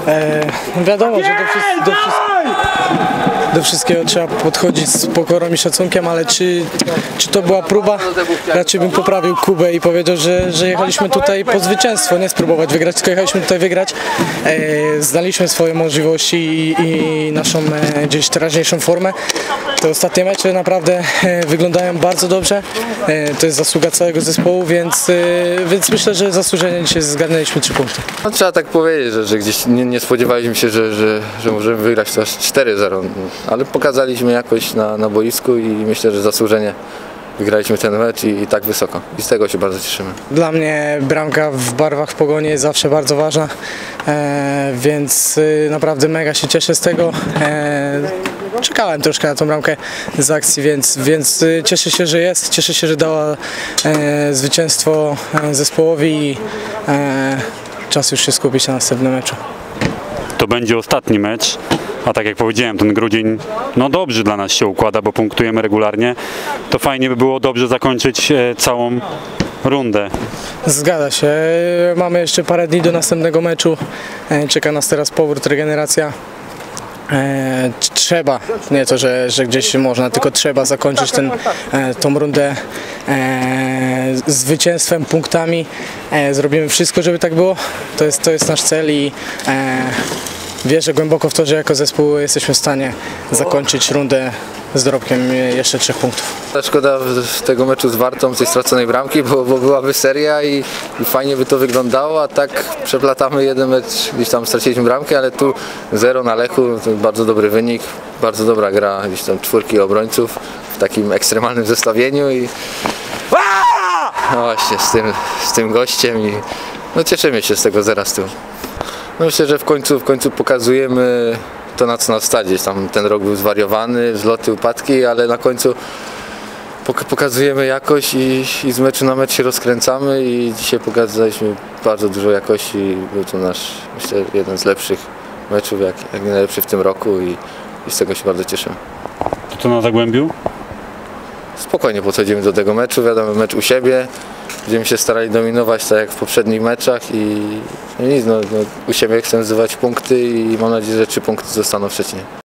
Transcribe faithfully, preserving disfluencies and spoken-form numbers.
E, no wiadomo, że do, wszy do, wszy do wszystkiego trzeba podchodzić z pokorą i szacunkiem, ale czy, czy to była próba? Raczej bym poprawił Kubę i powiedział, że, że jechaliśmy tutaj po zwycięstwo, nie spróbować wygrać, tylko jechaliśmy tutaj wygrać. E, znaliśmy swoje możliwości i, i naszą e, gdzieś teraźniejszą formę. Te ostatnie mecze naprawdę e, wyglądają bardzo dobrze. E, to jest zasługa całego zespołu, więc, e, więc myślę, że zasłużenie dzisiaj zgarnęliśmy trzy punkty. No, trzeba tak powiedzieć, że, że gdzieś nie, nie spodziewaliśmy się, że, że, że możemy wygrać to aż cztery zero, ale pokazaliśmy jakoś na, na boisku i myślę, że zasłużenie wygraliśmy ten mecz i, i tak wysoko. I z tego się bardzo cieszymy. Dla mnie bramka w barwach Pogoni jest zawsze bardzo ważna, e, więc e, naprawdę mega się cieszę z tego. E, czekałem troszkę na tą bramkę z akcji, więc, więc e, cieszę się, że jest. Cieszę się, że dała e, zwycięstwo e, zespołowi i e, czas już się skupić na następnym meczu. To będzie ostatni mecz, a tak jak powiedziałem, ten grudzień no dobrze dla nas się układa, bo punktujemy regularnie. To fajnie by było dobrze zakończyć e, całą rundę. Zgadza się. Mamy jeszcze parę dni do następnego meczu. E, czeka nas teraz powrót, regeneracja. E, trzeba, nie to, że, że gdzieś można, tylko trzeba zakończyć ten, e, tą rundę e, zwycięstwem, punktami. E, zrobimy wszystko, żeby tak było. To jest, to jest nasz cel i e, wierzę głęboko w to, że jako zespół jesteśmy w stanie zakończyć rundę z dorobkiem jeszcze trzech punktów. Szkoda tego meczu z Wartą, tej straconej bramki, bo, bo byłaby seria i, i fajnie by to wyglądało, a tak przeplatamy jeden mecz, gdzieś tam straciliśmy bramkę, ale tu zero na Lechu, to bardzo dobry wynik, bardzo dobra gra, gdzieś tam czwórki obrońców w takim ekstremalnym zestawieniu i no właśnie z tym, z tym gościem i no cieszymy się z tego zera z tyłu. No myślę, że w końcu, w końcu pokazujemy to, na co nas stać. Gdzieś tam ten rok był zwariowany, wzloty, upadki, ale na końcu pokazujemy jakość i, i z meczu na mecz się rozkręcamy i dzisiaj pokazaliśmy bardzo dużo jakości. Był to nasz, myślę, jeden z lepszych meczów, jak, jak nie najlepszy w tym roku i, i z tego się bardzo cieszymy. To to na Zagłębiu? Spokojnie podchodzimy do tego meczu, wiadomo, mecz u siebie. Będziemy się starali dominować tak jak w poprzednich meczach i no nic, no, no, u siebie chcemy zdobywać punkty i mam nadzieję, że trzy punkty zostaną w Szczecinie.